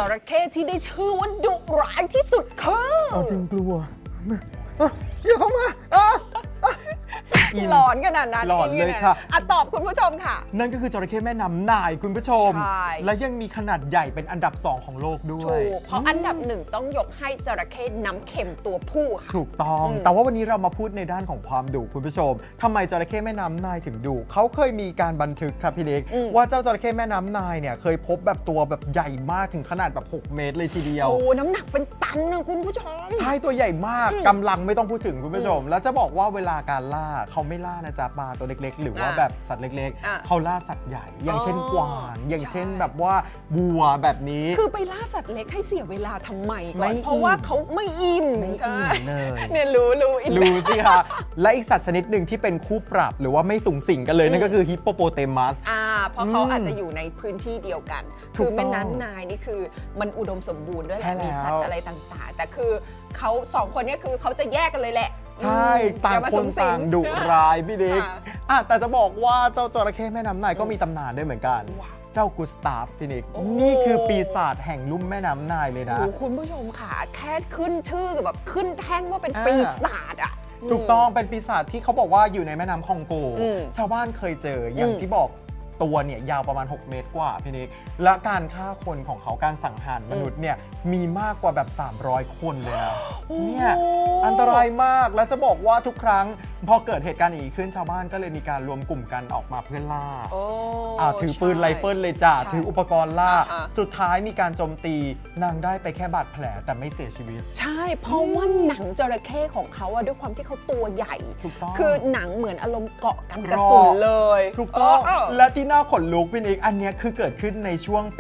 ระเข้ที่ได้ชื่อว่าดุร้ายที่สุดคือจริงกลัวอย่าเข้ามาหลอนขนาดนั้นหลอนเลยค่ะตอบคุณผู้ชมค่ะนั่นก็คือจระเข้แม่น้ำนายคุณผู้ชมและยังมีขนาดใหญ่เป็นอันดับ2ของโลกด้วยเพราะอันดับ1ต้องยกให้จระเข้น้ำเค็มตัวผู้ค่ะถูกต้องแต่ว่าวันนี้เรามาพูดในด้านของความดุคุณผู้ชมทำไมจระเข้แม่น้ำนายถึงดุเขาเคยมีการบันทึกครับพี่เล็กว่าเจ้าจระเข้แม่น้ำนายเนี่ยเคยพบแบบตัวแบบใหญ่มากถึงขนาดแบบ6 เมตรเลยทีเดียวน้ำหนักเป็นตันนะคุณผู้ชมใช่ตัวใหญ่มากกำลังไม่ต้องพูดถึงคุณผู้ชมแล้วจะบอกว่าเวลาการล่าเขาไม่ล่านะจ๊ะปลาตัวเล็กๆหรือว่าแบบสัตว์เล็กๆเขาล่าสัตว์ใหญ่อย่างเช่นกวางอย่างเช่นแบบว่าบัวแบบนี้คือไปล่าสัตว์เล็กให้เสียเวลาทำไมก่อนเพราะว่าเขาไม่อิ่มใช่เนี่ยรู้สิคะและอีกสัตว์ชนิดหนึ่งที่เป็นคู่ปรับหรือว่าไม่สูงสิงกันเลยนั่นก็คือฮิปโปโปเตมัสเพราะเขาอาจจะอยู่ในพื้นที่เดียวกันคือแม่น้ำนายนี่คือมันอุดมสมบูรณ์ด้วยมีสัตว์อะไรต่างๆแต่คือเขา2 คนนี้คือเขาจะแยกกันเลยแหละใช่ต่างคนต่างดุร้ายพี่เด็กแต่จะบอกว่าเจ้าจระเข้แม่น้ำนายก็มีตำนานด้วยเหมือนกันเจ้ากุสตาฟฟินิกนี่คือปีศาจแห่งลุ่มแม่น้ำนายเลยนะคุณผู้ชมค่ะแค่ขึ้นชื่อแบบขึ้นแท่นว่าเป็นปีศาจถูกต้องเป็นปีศาจที่เขาบอกว่าอยู่ในแม่น้ำคองโกชาวบ้านเคยเจออย่างที่บอกตัวเนี่ยยาวประมาณ6 เมตรกว่าพี่นิกและการฆ่าคนของเขาการสังหารมนุษย์เนี่ยมีมากกว่าแบบ300 คนเลยนะเนี่ยอันตรายมากและจะบอกว่าทุกครั้งพอเกิดเหตุการณ์อย่างนี้ขึ้นชาวบ้านก็เลยมีการรวมกลุ่มกันออกมาเพื่อล่าถือปืนไรเฟิลเลยจ้ะถืออุปกรณ์ล่าสุดท้ายมีการโจมตีนางได้ไปแค่บาดแผลแต่ไม่เสียชีวิตใช่เพราะว่าหนังจระเข้ของเขาด้วยความที่เขาตัวใหญ่คือหนังเหมือนอารมณ์เกาะกันกระสุนเลยถูกต้องและที่น่าขนลุกพี่นิกอันนี้คือเกิดขึ้นในช่วงปี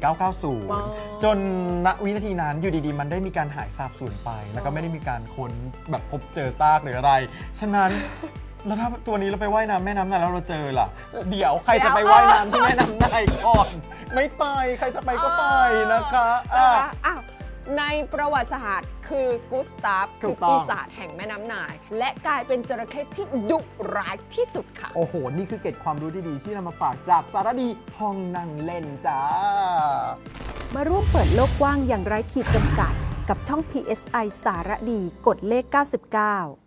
1990 จนณวินาทีนั้นอยู่ดีๆมันได้มีการหายสาบสูญไปแล้วก็ไม่ได้มีการค้นแบบพบเจอซากหรืออะไรฉะนั้นแล้วถ้าตัวนี้เราไปว่ายน้ำแม่น้ำนายแล้วเราเจอล่ะเดี๋ยวใครจะไปว่ายน้ำที่แม่น้ำนายก่อนไม่ไปใครจะไปก็ไปนะคะในประวัติศาสตร์คือกุสตาฟคือปีศาจแห่งแม่น้ำนายและกลายเป็นจระเข้ที่ดุร้ายที่สุดค่ะโอ้โหนี่คือเกร็ดความรู้ดีๆที่นำมาฝากจากสารดีห้องนั่งเล่นจ้ามาร่วมเปิดโลกกว้างอย่างไร้ขีดจำกัดกับช่อง PSI สารดีกดเลข 99